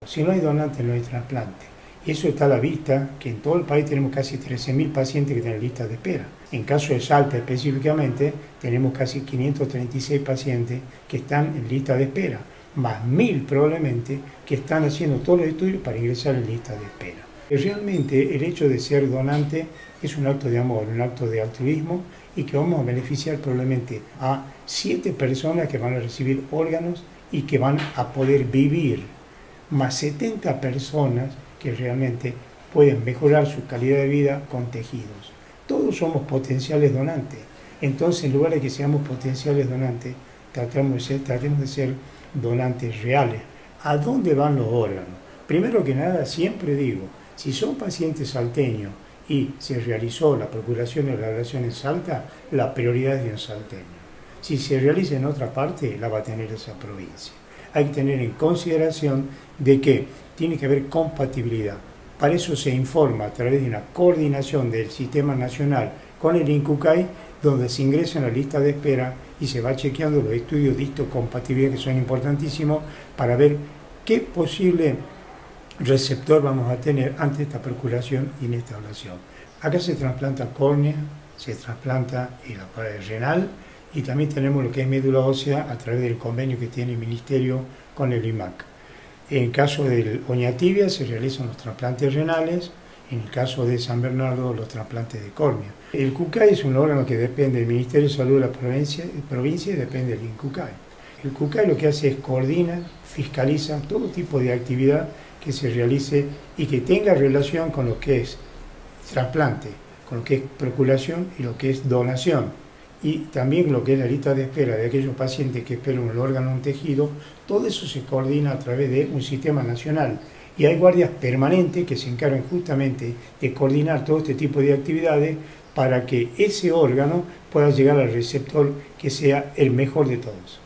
Si no hay donante, no hay trasplante. Y eso está a la vista, que en todo el país tenemos casi 13.000 pacientes que tienen listas de espera. En caso de Salta específicamente, tenemos casi 536 pacientes que están en lista de espera, más 1.000 probablemente que están haciendo todos los estudios para ingresar en lista de espera. Realmente el hecho de ser donante es un acto de amor, un acto de altruismo y que vamos a beneficiar probablemente a 7 personas que van a recibir órganos y que van a poder vivir, más 70 personas que realmente pueden mejorar su calidad de vida con tejidos. Todos somos potenciales donantes. Entonces, en lugar de que seamos potenciales donantes, tratemos de ser donantes reales. ¿A dónde van los órganos? Primero que nada, siempre digo, si son pacientes salteños y se realizó la procuración de la relación en Salta, la prioridad es de un salteño. Si se realiza en otra parte, la va a tener esa provincia. Hay que tener en consideración de que tiene que haber compatibilidad. Para eso se informa a través de una coordinación del Sistema Nacional con el INCUCAI, donde se ingresa en la lista de espera y se va chequeando los estudios de histocompatibilidad que son importantísimos para ver qué posible receptor vamos a tener ante esta procuración y en esta ablación. Acá se trasplanta córnea, se trasplanta la pared renal y también tenemos lo que es médula ósea a través del convenio que tiene el Ministerio con el IMAC. En el caso del Oñatibia se realizan los trasplantes renales, en el caso de San Bernardo los trasplantes de córnea. El CUCAI es un órgano que depende del Ministerio de Salud de la provincia y depende del INCUCAI. El CUCAI lo que hace es coordina, fiscaliza todo tipo de actividad que se realice y que tenga relación con lo que es trasplante, con lo que es procuración y lo que es donación. Y también lo que es la lista de espera de aquellos pacientes que esperan un órgano o un tejido, todo eso se coordina a través de un sistema nacional. Y hay guardias permanentes que se encargan justamente de coordinar todo este tipo de actividades para que ese órgano pueda llegar al receptor que sea el mejor de todos.